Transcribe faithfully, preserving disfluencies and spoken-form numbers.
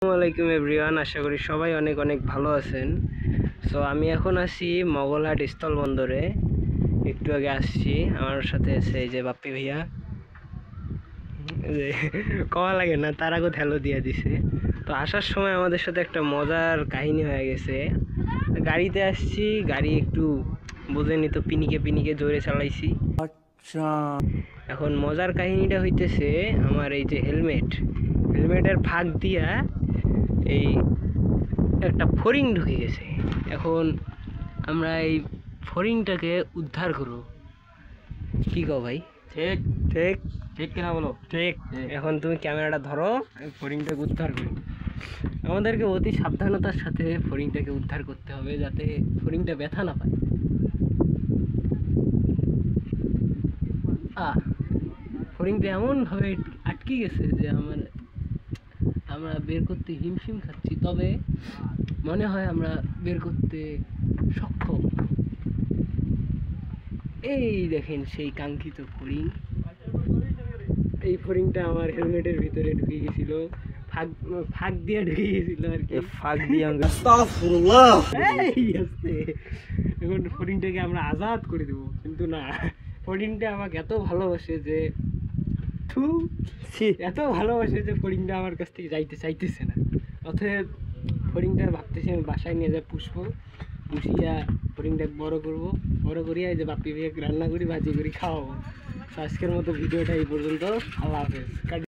আসসালামাইকুম এভরিওয়ান, আশা করি সবাই অনেক অনেক ভালো আছেন। সো আমি এখন আছি মগলহাট স্থলবন্দরে। একটু আগে আসছি, আমার সাথে আছে এই যে বাপ্পি ভাইয়া, কওয়া লাগে না তার আগে হ্যালো দিয়ে দিছে। তো আসার সময় আমাদের সাথে একটা মজার কাহিনী হয়ে গেছে। গাড়িতে আসছি, গাড়ি একটু বোঝেনি তো, পিনিকে পিনিকে জোরে চালাইছি। আচ্ছা, এখন মজার কাহিনীটা হইতেছে আমার এই যে হেলমেট হেলমেটের ফাঁক দিয়া এই একটা ফড়িং ঢুকে গেছে। এখন আমরা এই ফড়িংটাকে উদ্ধার করব, কি কও ভাই? ঠিক ঠিক ঠিক কিনা বলো? ঠিক। এখন তুমি ক্যামেরাটা ধরো, ফড়িংটাকে উদ্ধার করি। আমাদেরকে অতি সাবধানতার সাথে ফড়িংটাকে উদ্ধার করতে হবে, যাতে ফড়িংটা ব্যথা না পায়। আহ ফড়িংটা এমনভাবে আটকে গেছে যে আমার আমরা বের করতে হিমশিম খাচ্ছি, তবে মনে হয় আমরা বের করতে সক্ষম। এই দেখেন সেই কাঙ্ক্ষিত ফড়িং। এই ফড়িংটা আমার হেলমেটের ভিতরে ঢুকে গেছিল, ফাঁক ফাঁক দিয়ে ঢুকে গেছিল আর কি। ফাঁক দিয়ে আস্তাগফিরুল্লাহ। এই আছে, এখন ফড়িংটাকে আমরা আজাদ করে দেবো, কিন্তু না, ফড়িংটা আমাকে এত ভালোবাসে যে থু এত ভালোবাসে যে ফড়িংটা আমার কাছ থেকে যাইতে চাইতেছে না। অতএব ফড়িংটা ভাবতেছি আমি বাসায় নিয়ে যাই, পুষবো, পুষিয়া ফড়িংটা বড় করবো, বড় করিয়া এই যে বাপ্পি ভাইয়া রান্না করি, ভাজি করি খাওয়াবো। আজকের মতো ভিডিওটা এই পর্যন্ত। আল্লাহ হাফেজ।